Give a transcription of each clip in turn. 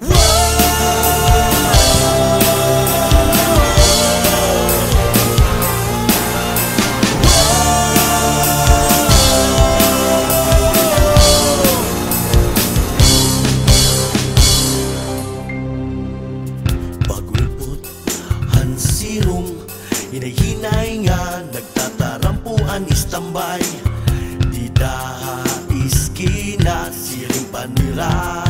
Hinahinay nga, nagtatarampuan istambay. Di daha iskina, siling panira.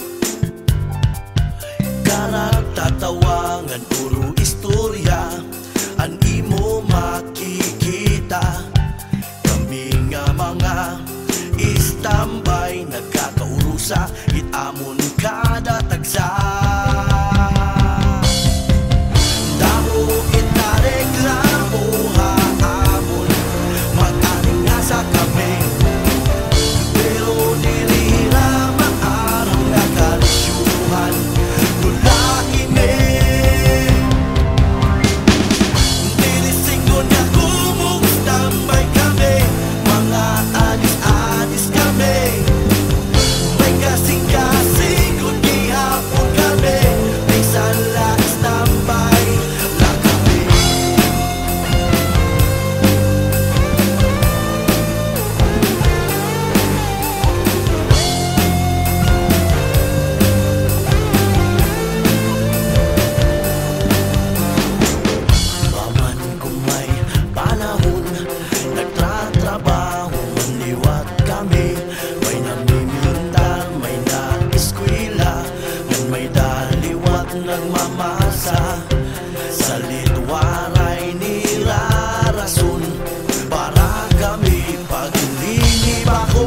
Karat tatawangan, puro istorya ang imo makikita. Kami nga mga istambay, nagkakaurusa, itamon kada tagsa. Nagmamasa sa litwaray nilarason para kami paglinib ako.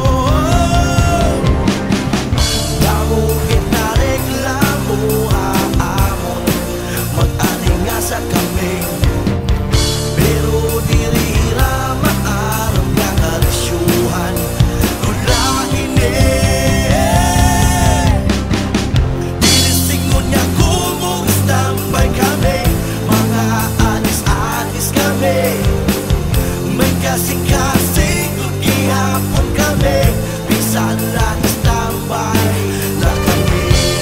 Damo kinareklamo haamon, mag-alingasa kami, pero diri rama aram nga kalasyuhan kulahin kasing-kasing kung gihapon kami, bisan na istambay na kami.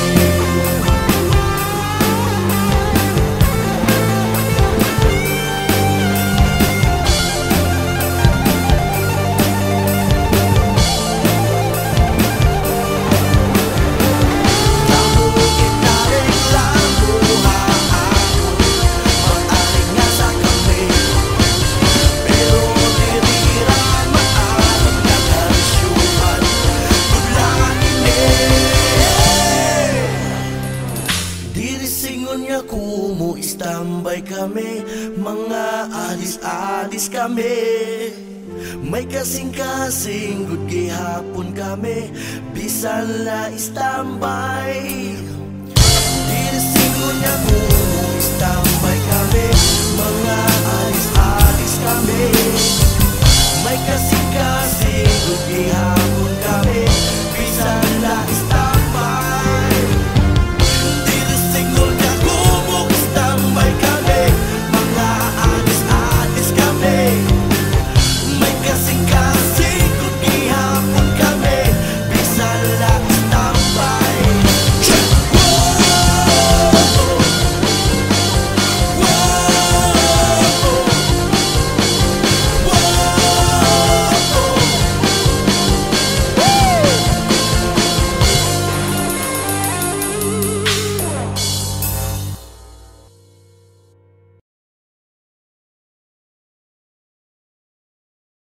Damo kinareklamo haamon, mag-alingasa kami, pero kumo istambay kami, mga alis-alis kami, may kasing-kasing good gihapon kami, bisan la istambay. Dirisingon niya kumo istambay kami, mga alis-alis kami, may kasing-kasing good gihapon